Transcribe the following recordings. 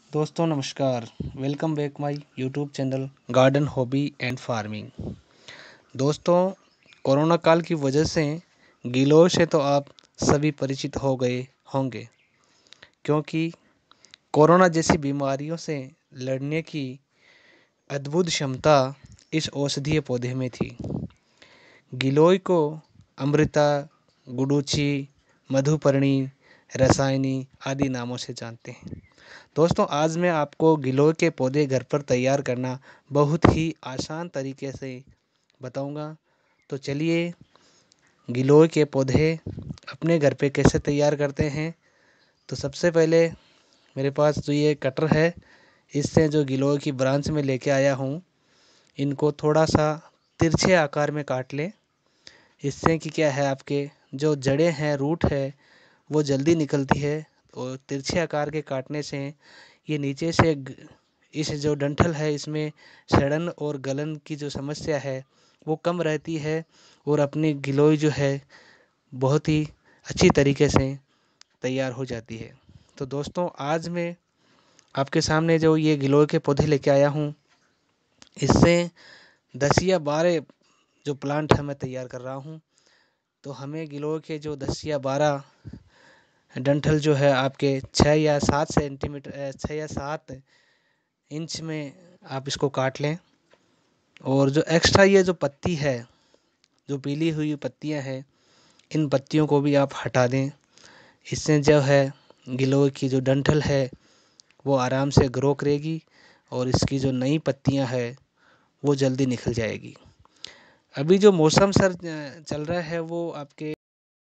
दोस्तों नमस्कार। Welcome back my YouTube channel garden hobby and farming. दोस्तों, कोरोना काल की वजह से गिलोय से तो आप सभी परिचित हो गए होंगे, क्योंकि कोरोना जैसी बीमारियों से लड़ने की अद्भुत क्षमता इस औषधीय पौधे में थी। गिलोय को अमृता, गुडुचि, मधुपर्णी, रसायनी आदि नामों से जानते हैं। दोस्तों, आज मैं आपको गिलोय के पौधे घर पर तैयार करना बहुत ही आसान तरीके से बताऊंगा। तो चलिए गिलोय के पौधे अपने घर पे कैसे तैयार करते हैं। तो सबसे पहले मेरे पास जो ये कटर है, इससे जो गिलोय की ब्रांच में लेके आया हूँ, इनको थोड़ा सा तिरछे आकार में काट लें। इससे कि क्या है, आपके जो जड़ें हैं, रूट है, वो जल्दी निकलती है। और तिरछे आकार के काटने से ये नीचे से इस जो डंठल है, इसमें सड़न और गलन की जो समस्या है वो कम रहती है और अपनी गिलोय जो है बहुत ही अच्छी तरीके से तैयार हो जाती है। तो दोस्तों, आज मैं आपके सामने जो ये गिलोय के पौधे लेके आया हूँ, इससे 10 या 12 जो प्लांट है मैं तैयार कर रहा हूँ। तो हमें गिलोय के जो 10 या 12 डंठल जो है आपके 6 या 7 सेंटीमीटर 6 या 7 इंच में आप इसको काट लें। और जो एक्स्ट्रा ये जो पत्ती है, जो पीली हुई पत्तियां हैं, इन पत्तियों को भी आप हटा दें। इससे जो है गिलोय की जो डंठल है वो आराम से ग्रो करेगी और इसकी जो नई पत्तियां हैं वो जल्दी निकल जाएगी। अभी जो मौसम सर चल रहा है वो आपके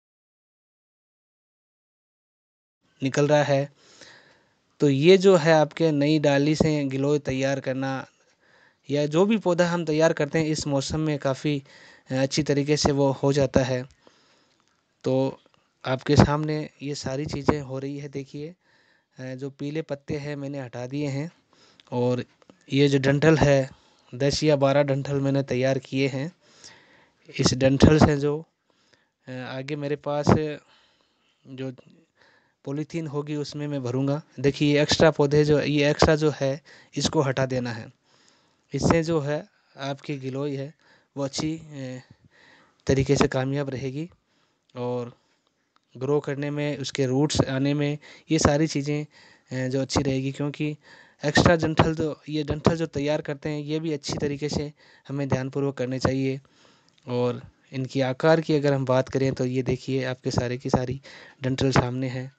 निकल रहा है, तो ये जो है आपके नई डाली से गिलोय तैयार करना या जो भी पौधा हम तैयार करते हैं इस मौसम में काफ़ी अच्छी तरीके से वो हो जाता है। तो आपके सामने ये सारी चीज़ें हो रही है। देखिए, जो पीले पत्ते हैं मैंने हटा दिए हैं और ये जो डंठल है 10 या 12 डंठल मैंने तैयार किए हैं। इस डंठल से जो आगे मेरे पास जो पॉलीथीन होगी उसमें मैं भरूंगा। देखिए, ये एक्स्ट्रा पौधे जो ये एक्स्ट्रा जो है इसको हटा देना है। इससे जो है आपकी गिलोय है वो अच्छी तरीके से कामयाब रहेगी और ग्रो करने में, उसके रूट्स आने में, ये सारी चीज़ें जो अच्छी रहेगी। क्योंकि एक्स्ट्रा डंठल ये डंठल जो तैयार करते हैं ये भी अच्छी तरीके से हमें ध्यानपूर्वक करने चाहिए। और इनकी आकार की अगर हम बात करें तो ये देखिए आपके सारे की सारी डंठल सामने है।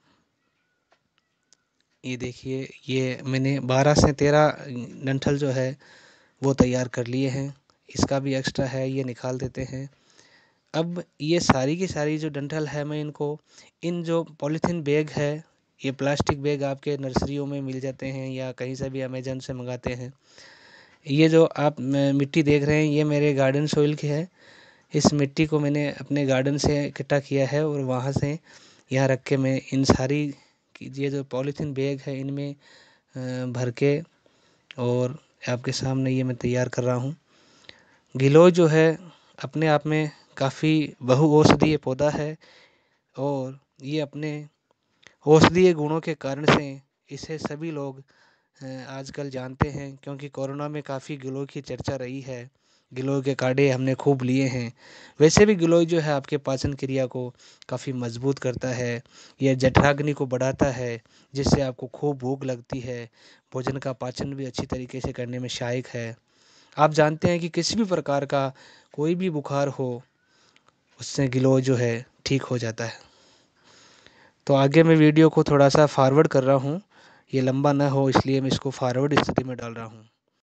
ये देखिए, ये मैंने 12 से 13 डंठल जो है वो तैयार कर लिए हैं। इसका भी एक्स्ट्रा है, ये निकाल देते हैं। अब ये सारी की सारी जो डंठल है मैं इनको इन जो पॉलीथीन बैग है, ये प्लास्टिक बैग आपके नर्सरियों में मिल जाते हैं या कहीं से भी अमेजन से मंगाते हैं। ये जो आप मिट्टी देख रहे हैं ये मेरे गार्डन सॉइल की है। इस मिट्टी को मैंने अपने गार्डन से इकट्ठा किया है और वहाँ से यहाँ रख के मैं इन सारी ये जो पॉलीथीन बैग है इनमें भर के और आपके सामने ये मैं तैयार कर रहा हूँ। गिलोय जो है अपने आप में काफ़ी बहुऔषधीय पौधा है और ये अपने औषधीय गुणों के कारण से इसे सभी लोग आजकल जानते हैं। क्योंकि कोरोना में काफ़ी गिलोय की चर्चा रही है, गिलोय के काढ़े हमने खूब लिए हैं। वैसे भी गिलोय जो है आपके पाचन क्रिया को काफ़ी मजबूत करता है, यह जठराग्नि को बढ़ाता है जिससे आपको खूब भूख लगती है। भोजन का पाचन भी अच्छी तरीके से करने में सहायक है। आप जानते हैं कि किसी भी प्रकार का कोई भी बुखार हो उससे गिलोय जो है ठीक हो जाता है। तो आगे मैं वीडियो को थोड़ा सा फॉरवर्ड कर रहा हूँ, ये लंबा ना हो इसलिए मैं इसको फॉरवर्ड स्थिति में डाल रहा हूँ।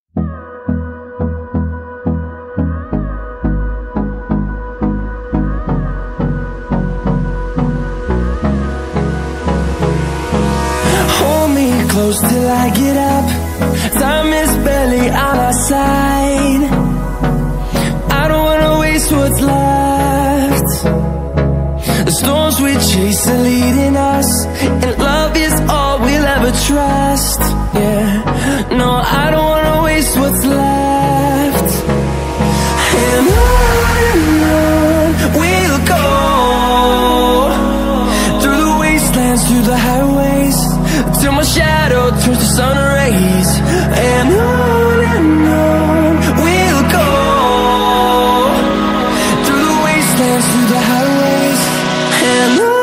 Close till I get up. Time is barely on our side. I don't wanna waste what's left. The storms we chase are leading us, and love is all we'll ever trust. Yeah, no, I don't wanna waste what's left. And on we'll go, through the wastelands, through the highways, till my shadow shadow turns to sun rays, and on we'll go, through the wastelands, through the highways, and on we'll go.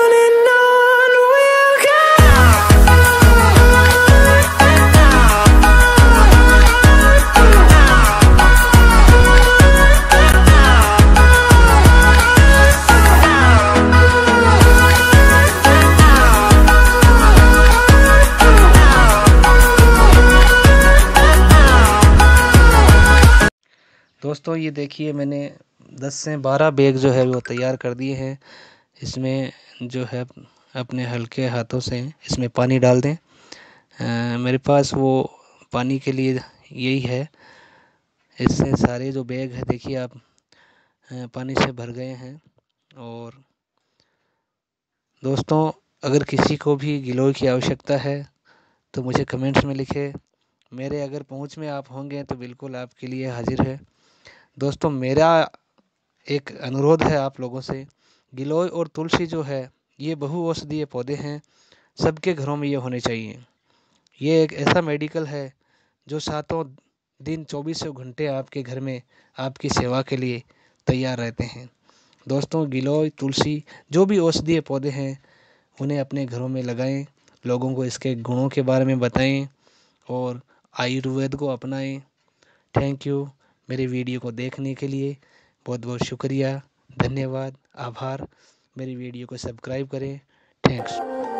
दोस्तों ये देखिए, मैंने 10 से 12 bag जो है वो तैयार कर दिए हैं। इसमें जो है अपने हल्के हाथों से इसमें पानी डाल दें। मेरे पास वो पानी के लिए यही है। इससे सारे जो बैग है देखिए आप पानी से भर गए हैं। और दोस्तों अगर किसी को भी गिलोय की आवश्यकता है तो मुझे कमेंट्स में लिखें। मेरे अगर पहुंच में आप होंगे तो बिल्कुल आपके लिए हाजिर है। दोस्तों मेरा एक अनुरोध है आप लोगों से, गिलोय और तुलसी जो है ये बहु औषधीय पौधे हैं, सबके घरों में ये होने चाहिए। ये एक ऐसा मेडिकल है जो सातों दिन 24 घंटे आपके घर में आपकी सेवा के लिए तैयार रहते हैं। दोस्तों गिलोय, तुलसी जो भी औषधीय पौधे हैं उन्हें अपने घरों में लगाएं, लोगों को इसके गुणों के बारे में बताएं और आयुर्वेद को अपनाएं। थैंक यू मेरे वीडियो को देखने के लिए। बहुत बहुत शुक्रिया, धन्यवाद, आभार। मेरी वीडियो को सब्सक्राइब करें। थैंक्स।